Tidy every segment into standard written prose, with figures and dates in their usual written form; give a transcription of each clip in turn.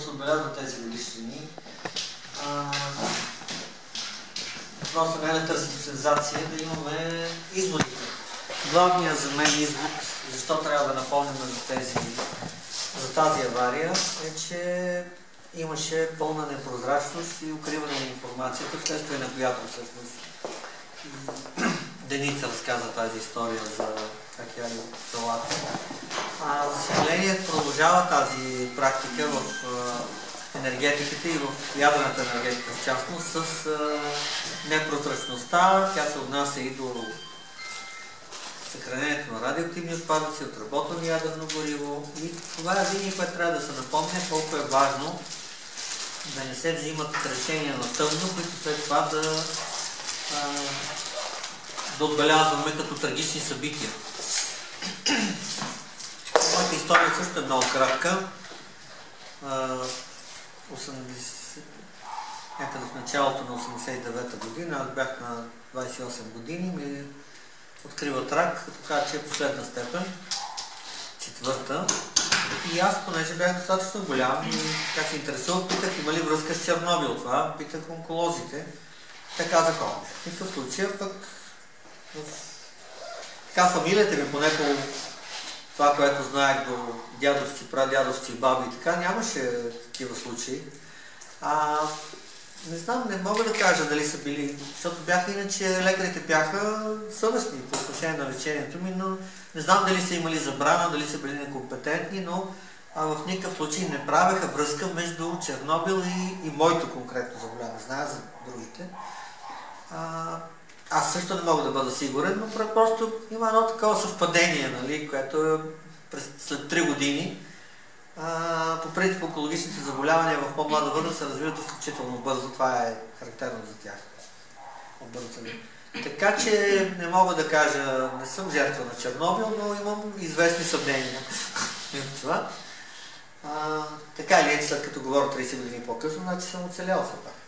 се отбелязват тези годишнини. Просто не да търсим сензация, да имаме изводи. Главният за мен извод, защо трябва да напомним за тази авария, е, че имаше пълна непрозрачност и укриване на информацията, вследствие на която всъщност Деница разказа тази история за как яли салата. За съжаление продължава тази практика в енергетиката и в ядрената енергетика в частност с непрозрачността. Тя се отнася и до съхранението на радиоактивни отпадъци, отработване ядрено гориво. И това е винаги, което трябва да се напомня, колко е важно да не се взимат решения на тъмно, които след това да отбелязваме като трагични събития. Моята история също е много кратка. Някъде в началото на 89-та година, аз бях на 28 години, ми откриват рак, като кажа, че е последна степен, четвърта. И аз, понеже бях достатъчно голям и така се интересувах, питах има ли връзка с Чернобил това, питах онколозите. Те казаха, в никакъв случай, пък така фамилията ми, поне по това, което знаех до дядовци, прадядовци, баби и така, нямаше такива случаи. Не знам, не мога да кажа дали са били, защото бяха иначе, лекарите бяха съвестни по отношение на лечението ми, но не знам дали са имали забрана, дали са били некомпетентни, но в никакъв случай не правеха връзка между Чернобил и моето конкретно заболяване. Зная за другите. Аз също не мога да бъда сигурен, но просто има едно такова съвпадение, нали, което след 3 години. По принцип онкологичните заболявания в по-млада възраст се развиват изключително бързо, това е характерно за тях. Така че не мога да кажа, не съм жертва на Чернобил, но имам известни съмнения. Това. Така или иначе, след като говоря 30 години по-късно, значи съм оцелял все пак.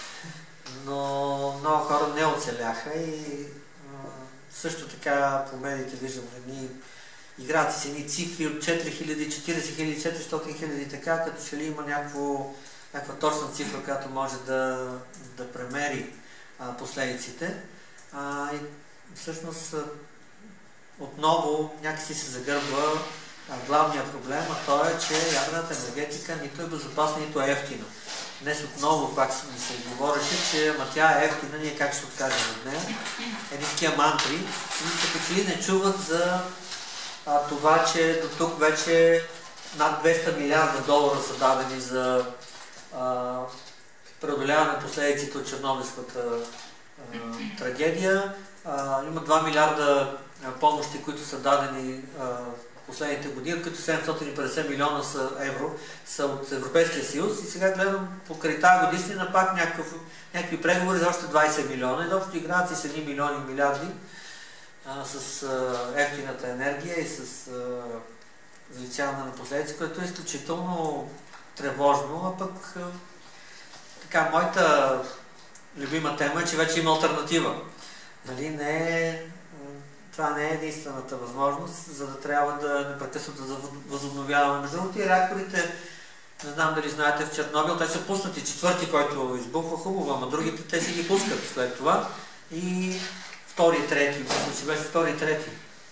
Но много хора не оцеляха и също така по медиите виждам едни играят си едни цифри от 4000, 40 000, 400 000, така като че ли има някаква точна цифра, която може да премери последиците. И всъщност отново някакси се загърбва главният проблем, а то е, че ядрената енергетика нито е безопасна, нито е ефтина. Днес отново пак се говореше, че тя е ефтина, ние как ще откажем от нея. Едни такива мантри, като че ли не чуват за това, че до тук вече над 200 милиарда долара са дадени за преодоляване последиците от Чернобилската трагедия. Има 2 милиарда помощи, които са дадени последните години, от които 750 милиона евро са от Европейския съюз. И сега гледам покрай тази годишнина пак някакви преговори за още 20 милиона. И общо играят си с 1 милион и милиарди с ефтината енергия и с завишаване на последици, което е изключително тревожно, а пък така, моята любима тема е, че вече има алтернатива. Нали, това не е единствената възможност, за да трябва да непрекъснато да възобновяваме. Между другото и реакторите, не знам дали знаете, в Чернобил, те са пуснати, четвърти, който избухва хубаво, ама другите те си ги пускат след това. И втори и трети, мисля, че беше втори и трети.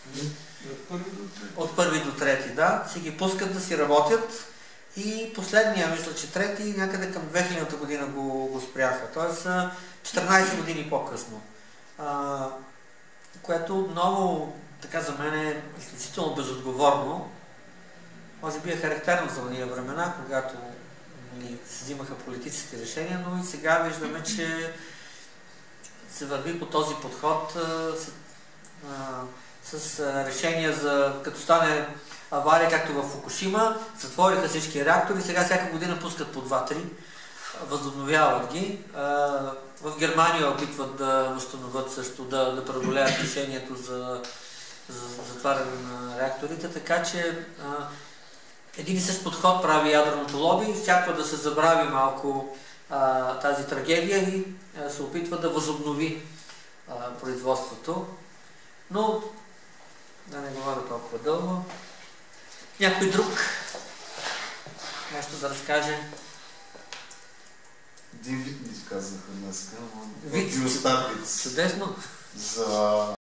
От първи до трети, да, си ги пускат да си работят. И последния, мисля, че трети, някъде към 2000-та година го спряха. Тоест 14 години по-късно. Което много, така за мен е изключително безотговорно. Може би е характерно за ония времена, когато се взимаха политически решения, но и сега виждаме, че се върви по този подход с решение за, като стане авария, както в Фукушима, затвориха всички реактори, сега всяка година пускат по 2-3, възобновяват ги. В Германия опитват да възстановят също, да преодолеят решението за затваряне на реакторите, така че един и същ подход прави ядреното лоби, изчаква да се забрави малко тази трагедия и се опитва да възобнови производството. Но, да не говоря толкова дълго, някой друг нещо да разкаже. Един вид ми казаха днес, но Вид? и остатъци. Чудесно. За